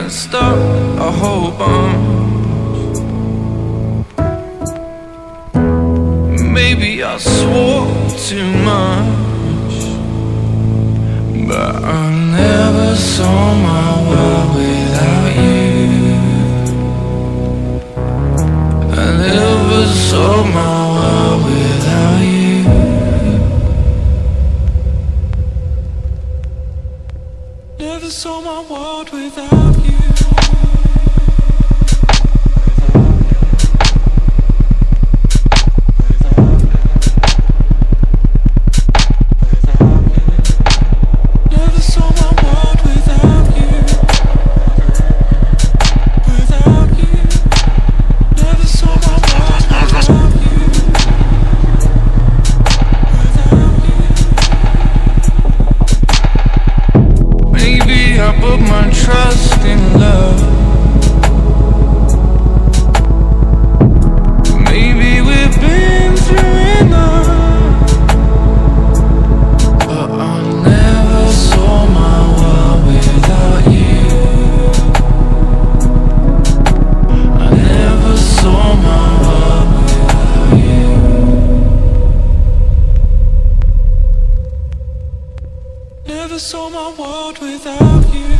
and start a whole bunch. Maybe I swore too much, but I never saw my world without you. I never saw my world without you. Never saw my world without you. Never saw my world without you. Without you. Never saw my world without you. Without you. Maybe I put my trust in love. Maybe we've been through enough, but I never saw my world without you. I never saw my world without you. Never saw my world without you.